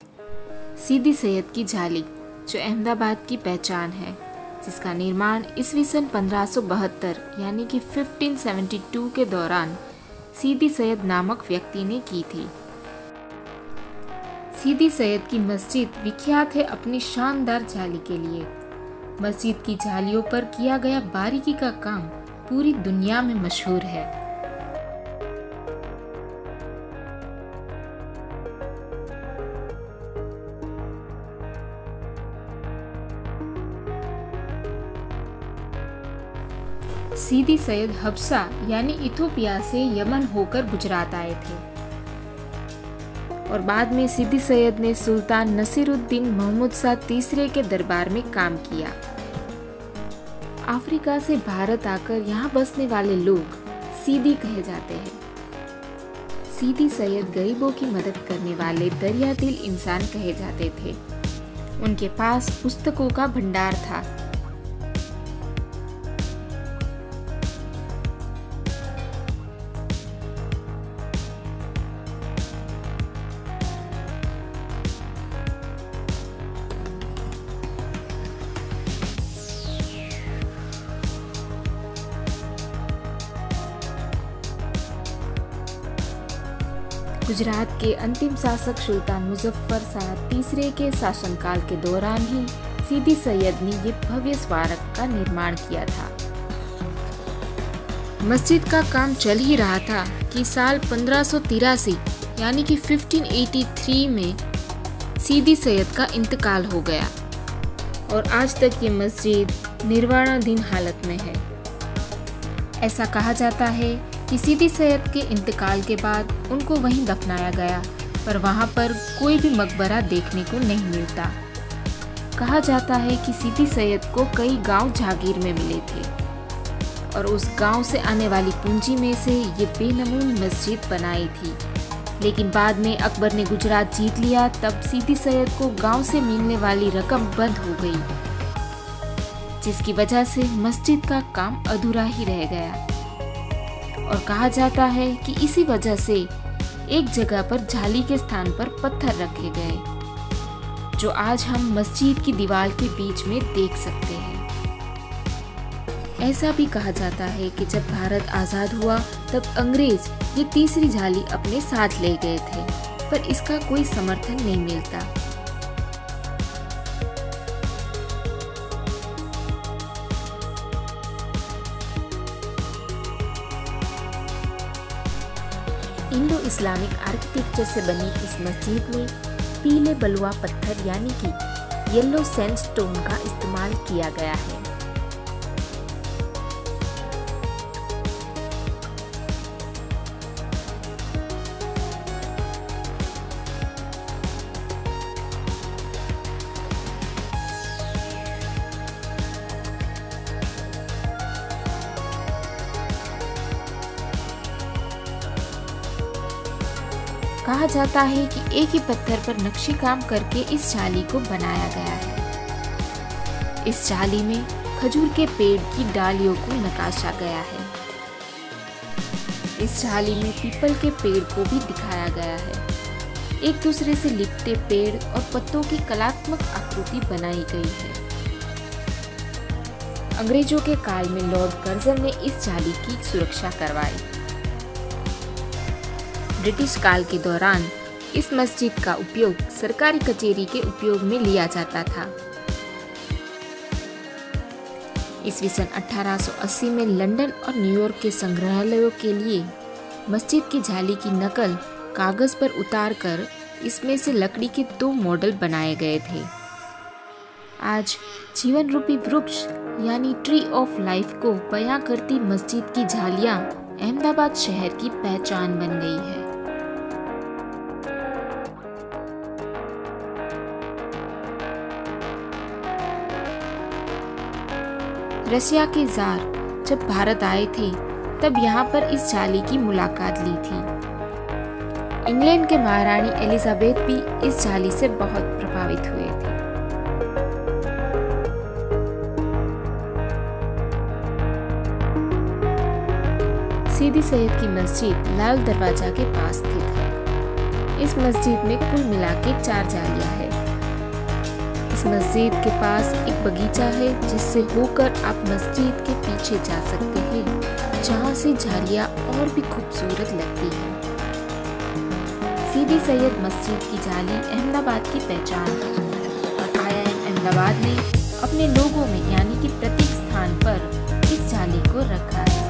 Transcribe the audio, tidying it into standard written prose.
सीदी सैयद की जाली जो अहमदाबाद की पहचान है, जिसका निर्माण ईस्वी सन 1572 यानी कि 1572 के दौरान सीदी सैयद नामक व्यक्ति ने की थी। सीदी सैयद की मस्जिद विख्यात है अपनी शानदार जाली के लिए। मस्जिद की जालियों पर किया गया बारीकी का काम पूरी दुनिया में मशहूर है। सीदी सैयद हब्सा यानी इथोपिया से यमन होकर गुजरात आए थे और बाद में सीदी सैयद ने सुल्तान नसीरुद्दीन महमूद शाह तीसरे के दरबार में काम किया। अफ्रीका से भारत आकर यहाँ बसने वाले लोग सीदी कहे जाते हैं। सीदी सैयद गरीबों की मदद करने वाले दरिया दिल इंसान कहे जाते थे। उनके पास पुस्तकों का भंडार था। गुजरात के अंतिम शासक सुल्तान मुजफ्फर शाह तीसरे के शासनकाल के दौरान ही सीदी सैयद ने ये भव्य स्मारक का निर्माण किया था। मस्जिद का काम चल ही रहा था कि साल 1583 यानी कि 1583 में सीदी सैयद का इंतकाल हो गया और आज तक ये मस्जिद निर्माणाधीन हालत में है। ऐसा कहा जाता है कि सीदी सैयद के इंतकाल के बाद उनको वहीं दफनाया गया, पर वहां पर कोई भी मकबरा देखने को नहीं मिलता। कहा जाता है कि सीदी सैयद को कई गांव जागीर में मिले थे और उस गांव से आने वाली पूंजी में से ये बेनमून मस्जिद बनाई थी। लेकिन बाद में अकबर ने गुजरात जीत लिया, तब सीदी सैयद को गांव से मिलने वाली रकम बंद हो गई, जिसकी वजह से मस्जिद का काम अधूरा ही रह गया। और कहा जाता है कि इसी वजह से एक जगह पर जाली के स्थान पर पत्थर रखे गए, जो आज हम मस्जिद की दीवार के बीच में देख सकते हैं। ऐसा भी कहा जाता है कि जब भारत आजाद हुआ तब अंग्रेज ये तीसरी जाली अपने साथ ले गए थे, पर इसका कोई समर्थन नहीं मिलता। इंडो इस्लामिक आर्किटेक्चर से बनी इस मस्जिद में पीले बलुआ पत्थर यानी कि येलो सैंडस्टोन का इस्तेमाल किया गया है। कहा जाता है कि एक ही पत्थर पर नक्शी काम करके इस जाली को बनाया गया है। इस जाली में खजूर के पेड़ की डालियों को नकाशा गया है। इस जाली में पीपल के पेड़ को भी दिखाया गया है। एक दूसरे से लिपटे पेड़ और पत्तों की कलात्मक आकृति बनाई गई है। अंग्रेजों के काल में लॉर्ड कर्जन ने इस जाली की सुरक्षा करवाई। ब्रिटिश काल के दौरान इस मस्जिद का उपयोग सरकारी कचहरी के उपयोग में लिया जाता था। ईस्वी सन 1880 में लंदन और न्यूयॉर्क के संग्रहालयों के लिए मस्जिद की जाली की नकल कागज पर उतारकर इसमें से लकड़ी के 2 मॉडल बनाए गए थे। आज जीवन रूपी वृक्ष यानी ट्री ऑफ लाइफ को बयां करती मस्जिद की जालियां अहमदाबाद शहर की पहचान बन गई है। रसिया के जार जब भारत आए थे तब यहाँ पर इस जाली की मुलाकात ली थी। इंग्लैंड के महारानी एलिजाबेथ भी इस जाली से बहुत प्रभावित हुए थे। सीदी सैयद की मस्जिद लाल दरवाजा के पास स्थित है। इस मस्जिद में कुल मिला के 4 जालियां है। इस मस्जिद के पास एक बगीचा है जिससे होकर आप मस्जिद के पीछे जा सकते हैं, जहां से जालियां और भी खूबसूरत लगती है। सीदी सैयद मस्जिद की जाली अहमदाबाद की पहचान है और IIM अहमदाबाद ने अपने लोगों में यानी कि प्रतीक स्थान पर इस जाली को रखा है।